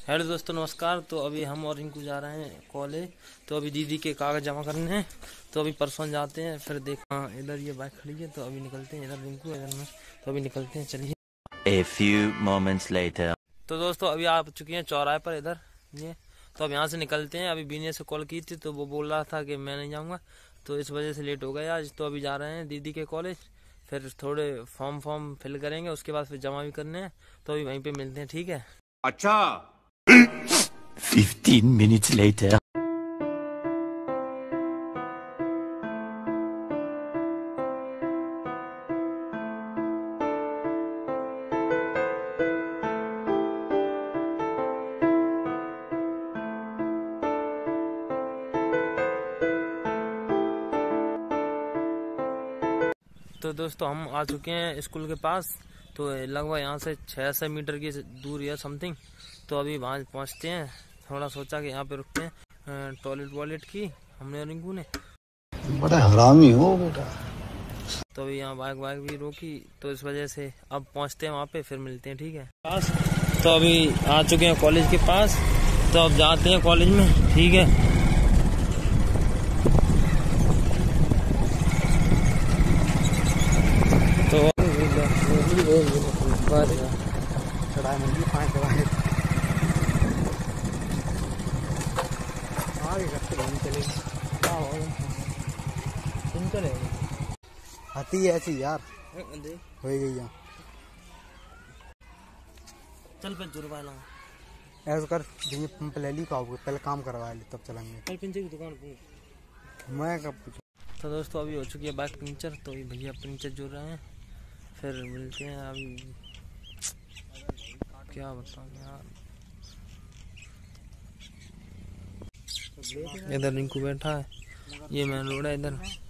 Hello दोस्तों, नमस्कार। तो अभी हम और रिंकू जा रहे हैं कॉलेज। तो अभी दीदी के कागज जमा करने हैं, तो अभी परसों जाते हैं। फिर देखा इधर ये बाइक खड़ी है, तो अभी निकलते हैं। इधर रिंकू इधर में, तो अभी निकलते हैं। चलिए। A few moments later. तो दोस्तों अभी आ चुके हैं चौराहे पर इधर ये। तो अब यहाँ से निकलते हैं। अभी बीने से कॉल की थी, तो वो बोल रहा था कि मैं नहीं जाऊँगा, तो इस वजह से लेट हो गया आज। तो अभी जा रहे हैं दीदी के कॉलेज। फिर थोड़े फॉर्म फिल करेंगे, उसके बाद फिर जमा भी करने हैं। तो अभी वहीं पे मिलते हैं, ठीक है। अच्छा 15 minutes later. तो दोस्तों हम आ चुके हैं स्कूल के पास। तो लगभग यहाँ से 600 मीटर की दूरी है समथिंग। तो अभी वहाँ पहुँचते हैं। थोड़ा सोचा कि यहाँ पे रुकते हैं टॉयलेट वॉलेट की, हमने और रिंकू ने। बड़ा हरामी हो बेटा। तो अभी यहाँ बाइक भी रोकी, तो इस वजह से अब पहुँचते हैं वहाँ पे, फिर मिलते हैं, ठीक है। पास तो अभी आ चुके हैं कॉलेज के पास। तो अब जाते हैं कॉलेज में, ठीक है। तो आती है ऐसी यार हो गई यहाँ। चल पे जुर्माना ऐसा कर ये पंप ले ली, पहले काम करवा ले तब चलेंगे। कल पिंचर की दुकान पे मैं कब पूछा। तो दोस्तों अभी हो चुकी है बाइक पंचर। तो अभी भैया पंचर जुड़ रहे हैं, फिर मिलते हैं। अभी क्या बताऊं यार। इधर रिंकू बैठा है, ये मेन रोड है इधर।